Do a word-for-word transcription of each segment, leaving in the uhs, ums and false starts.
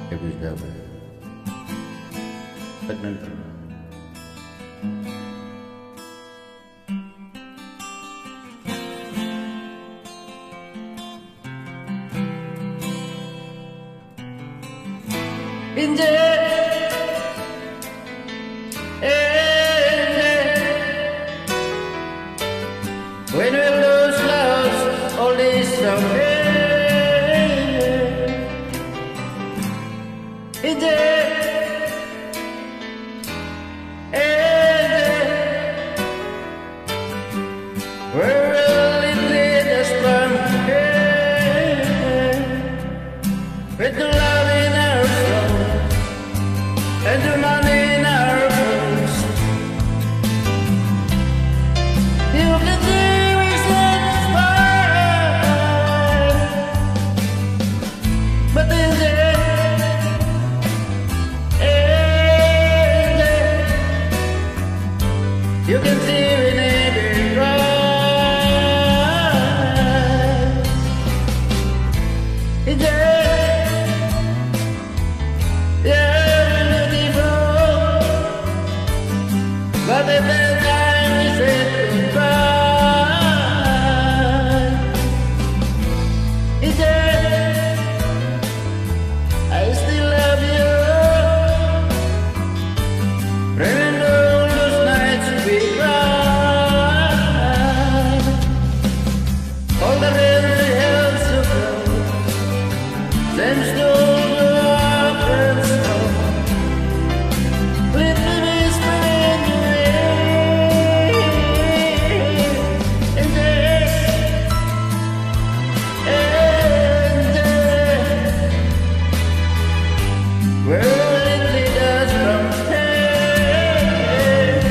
Every day. Badminton. In the when we lose love, all is okay. In the where will it lead us from here? With the love in our soul and the money in our purse, you can see we're satisfied. But in the end, you can see we need it right. In the but at the time we said goodbye, he said, I still love you. Remember all those nights we cried, all the rain we held so close, same story our friends know. Let me whisper in your where will it lead us from here?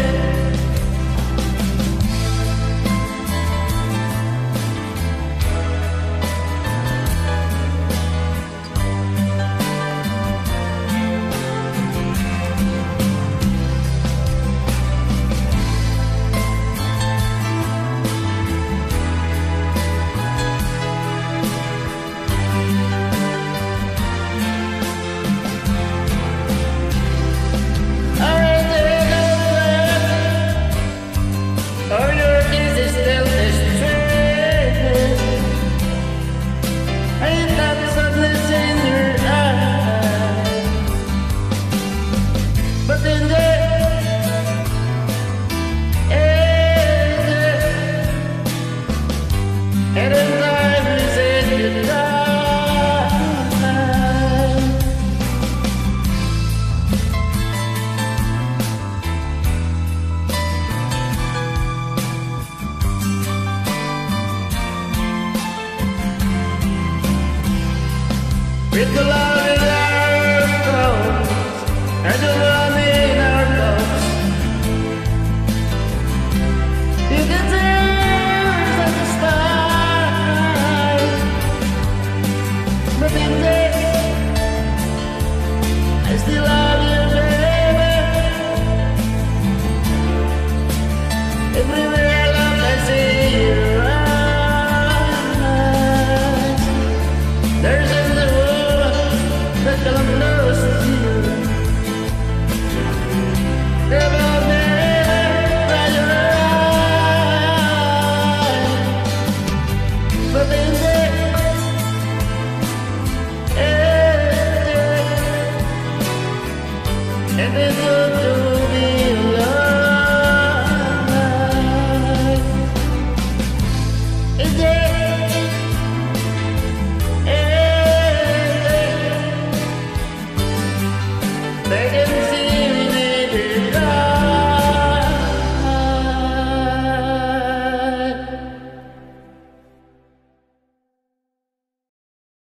With the love in our throats and the